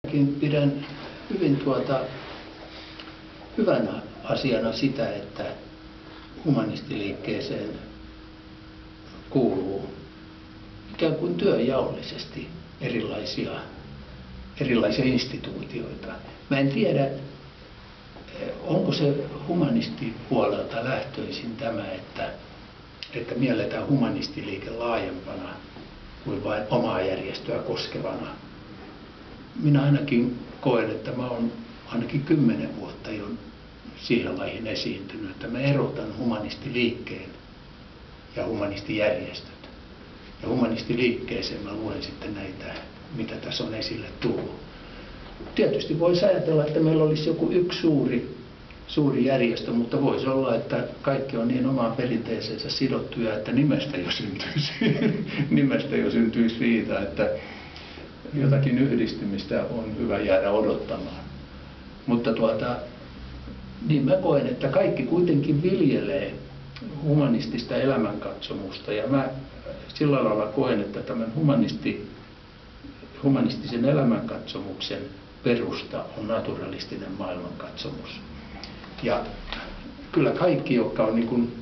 Pidän hyvin hyvänä asiana sitä, että humanistiliikkeeseen kuuluu ikään kuin työnjaollisesti erilaisia instituutioita. Mä en tiedä, onko se humanistipuolelta lähtöisin tämä, että mielletään humanistiliike laajempana kuin vain omaa järjestöä koskevana. Minä ainakin koen, että mä olen ainakin 10 vuotta jo siihen lajin esiintynyt, että mä erotan humanistiliikkeen ja humanistijärjestöt. Ja humanistiliikkeeseen mä luen sitten näitä, mitä tässä on esille tullut. Tietysti voisi ajatella, että meillä olisi joku yksi suuri järjestö, mutta voisi olla, että kaikki on niin omaan perinteeseensä sidottuja, että nimestä jo syntyisi riita, että jotakin yhdistymistä on hyvä jäädä odottamaan. Mutta niin mä koen, että kaikki kuitenkin viljelee humanistista elämänkatsomusta, ja mä sillä lailla koen, että tämän humanistisen elämänkatsomuksen perusta on naturalistinen maailmankatsomus. Ja kyllä kaikki, jotka on niin kuin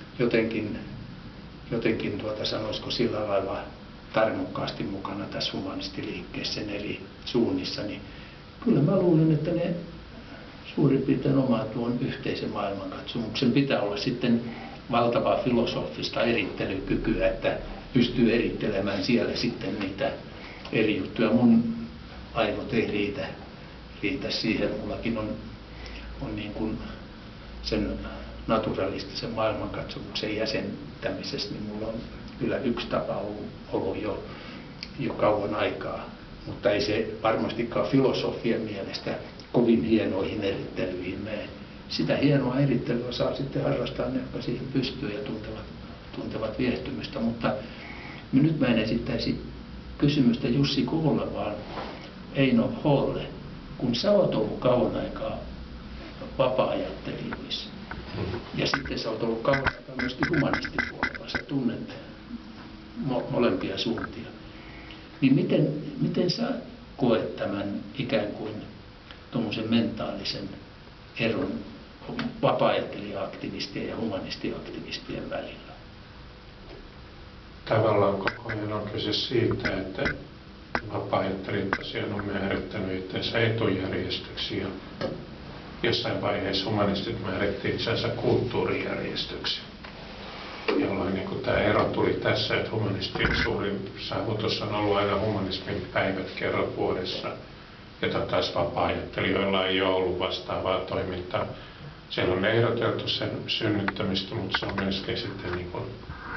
jotenkin sanoisiko sillä lailla tarmokkaasti mukana tässä humanistiliikkeessä sen eri suunnissa, niin kyllä mä luulen, että ne suurin piirtein omaa tuon yhteisen maailmankatsomuksen. Pitää olla sitten valtavaa filosofista erittelykykyä, että pystyy erittelemään siellä sitten niitä eri juttuja. Mun aivot ei riitä siihen. Mullakin on niin kuin sen naturalistisen maailmankatsomuksen jäsentämisessä, niin mulla on kyllä yksi tapa ollut jo kauan aikaa, mutta ei se varmastikaan filosofian mielestä kovin hienoihin erittelyihin mene. Sitä hienoa erittelyä saa sitten harrastaa ne, jotka siihen pystyy ja tuntevat viehtymystä, mutta nyt mä en esittäisi kysymystä Jussi Kuulle, vaan Eino Holle. Kun sä oot ollut kauan aikaa vapaa-ajattelijoissa, ja sitten sä oot ollut kauan aikaa myöskin humanistipuolella, sä tunnet molempia suuntia, niin miten sä koet tämän ikään kuin tuommoisen mentaalisen eron vapaa-ajattelija-aktivistien ja humanistiaktivistien välillä? Tavallaan koko ajan on kyse siitä, että vapaa-ajattelijat tosiaan on määrittänyt itseänsä etujärjestöksi, ja jossain vaiheessa humanistit määrittiin itseänsä kulttuurijärjestöksi, jolloin niin tämä ero tuli tässä, että humanistien suurin saavutus on ollut aina humanismin päivät kerran vuodessa, jota taas vapaa-ajattelijoilla ei ole ollut vastaavaa toimintaa. Siellä on ehdoteltu sen synnyttämistä, mutta se on myöskin sitten niin kuin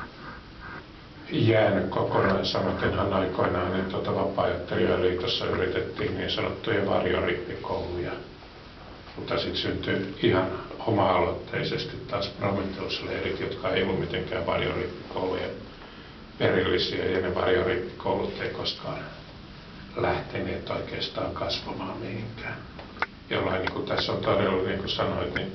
jäänyt kokonaan. Samatenhan aikoinaan niin vapaa-ajattelijoiden liitossa yritettiin niin sanottuja varjorippikouluja, mutta sitten syntyi ihan oma-aloitteisesti taas Prometheus-leirit, jotka ei ollut mitenkään varjorippikoulujen perillisiä, ja ne varjorippikoulut ei koskaan lähteneet oikeastaan kasvamaan mihinkään. Jollain niin kuin tässä on todella, niin kuin sanoit, niin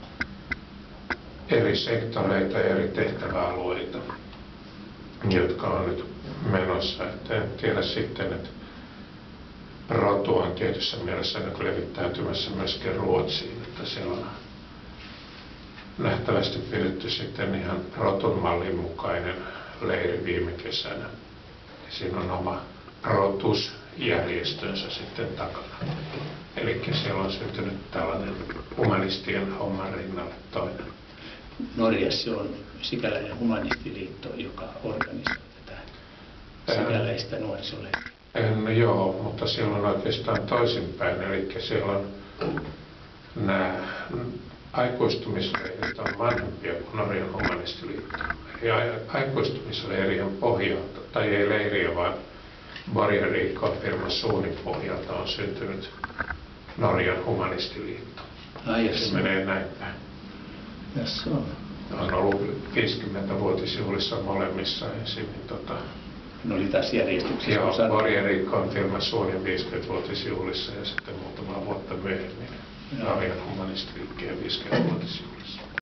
eri sektoreita ja eri tehtäväalueita, jotka on nyt menossa. Et en tiedä sitten, että rotu on tietyssä mielessä levittäytymässä myöskin Ruotsiin, että siellä on nähtävästi pidetty sitten ihan rotun mallin mukainen leiri viime kesänä. Ja siinä on oma rotusjärjestönsä sitten takana. Eli siellä on syntynyt tällainen humanistien homman rinnalle toinen. Norjassa on sikäläinen humanistiliitto, joka organisoi tätä sikäläistä nuorisoleiriä. Joo, mutta siellä on oikeastaan toisinpäin, eli siellä on nämä aikuistumisleirit on vanhempia kuin Norjan humanistiliitto. Eli aikuistumisleirien pohjalta, tai ei leiriä, vaan Borgerikon firman Suunin pohjalta on syntynyt Norjan humanistiliitto. Se menee näin päin. On ollut 50-vuotisjuhlissa molemmissa ensin. Ne oli tässä järjestyksessä. Joo, Borgerikon firman Suunin 50-vuotisjuhlissa ja sitten muutama vuotta myöhemmin Norjan humanistiliikkeen 50-vuotisjuhlissa.